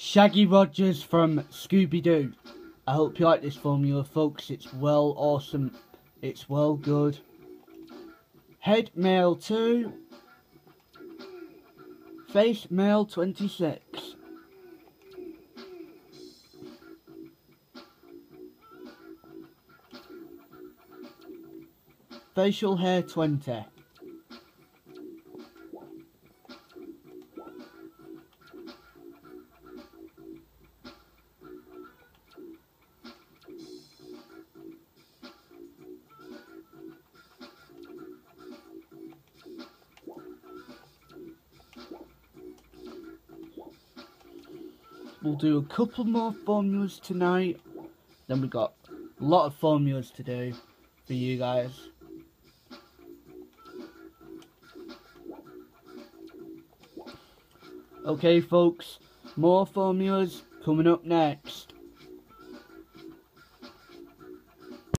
Shaggy Rogers from Scooby Doo. I hope you like this formula, folks. It's well awesome. It's well good. Head male 2. Face male 26. Facial hair 20. We'll do a couple more formulas tonight. Then we've got a lot of formulas to do for you guys. Okay folks, more formulas coming up next.